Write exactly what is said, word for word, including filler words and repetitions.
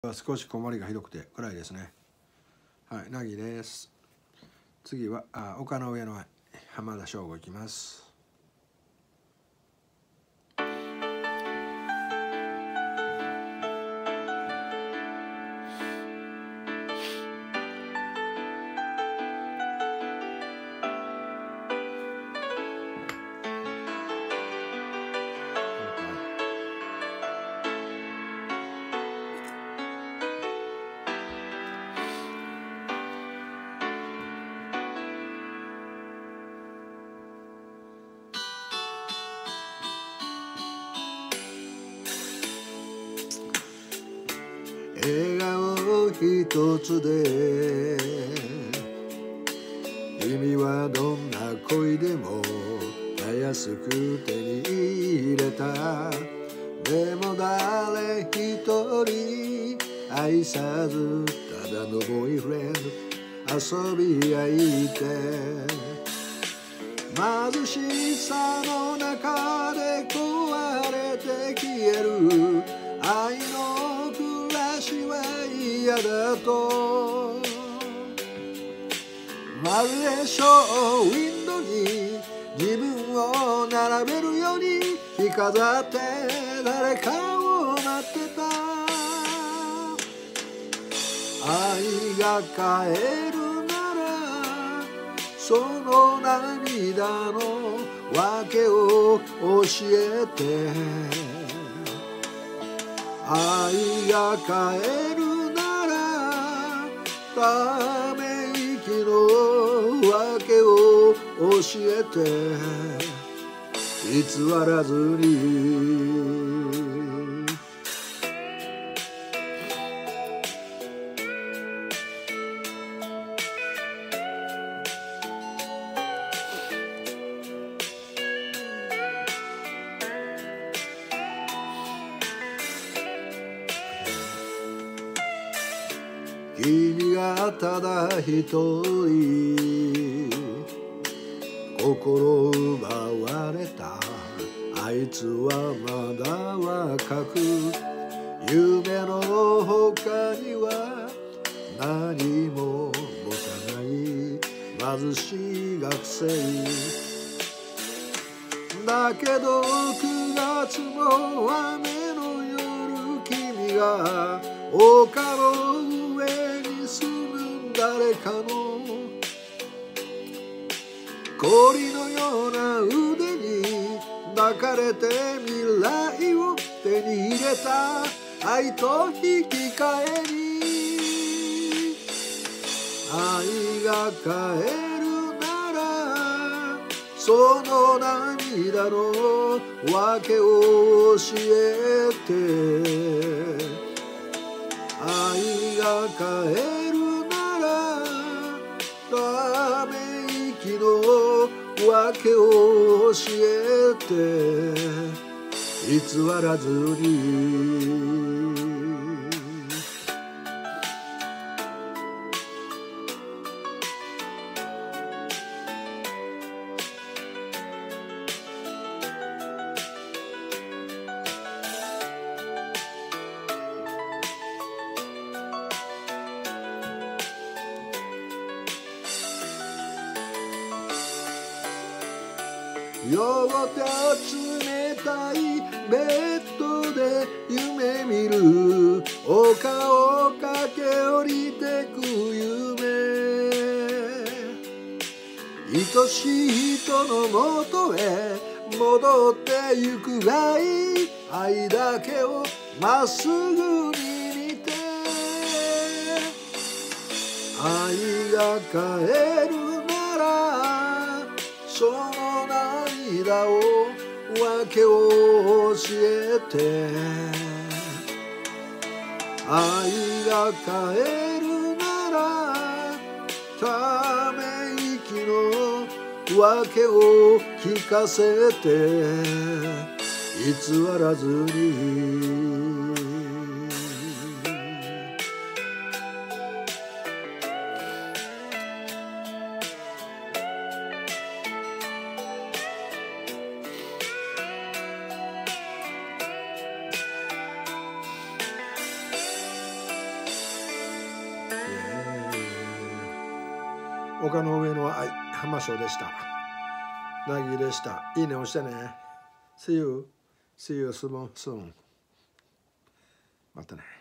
少し曇りがひどくて暗いですね。はい、なぎです。次はあ丘の上の浜田省吾行きます。笑顔一つで君はどんな恋でもたやすく手に入れた。でも誰一人愛さずただのボーイフレンド遊び相手。貧しさの中で壊れて消える愛の暮らしは嫌だと。まるでショーウィンドに自分を並べるように着飾って誰かを待ってた。愛が帰るならその涙の訳を教えて。愛が帰るならため息の訳を教えて。偽らずに君がただ一人心奪われた。あいつはまだ若く夢の他には何も持たない貧しい学生だけどくがつの雨の夜君が丘の上に住む誰かの氷のような腕に抱かれて未来を手に入れた愛と引き換えに。愛が帰るならその涙の訳を教えて。愛が帰るならため息の訳を教えて。偽らずに夜と冷たいベッドで夢見る丘を駆け下りてく夢。愛しい人のもとへ戻ってゆくがいい。愛だけをまっすぐに見て。愛が帰るならその涙を訳を教えて。愛が帰るならため息の訳を聞かせて。偽らずに丘の上の愛浜翔でした。ダギーでした。いいね押してね。See you. See you soon. またね。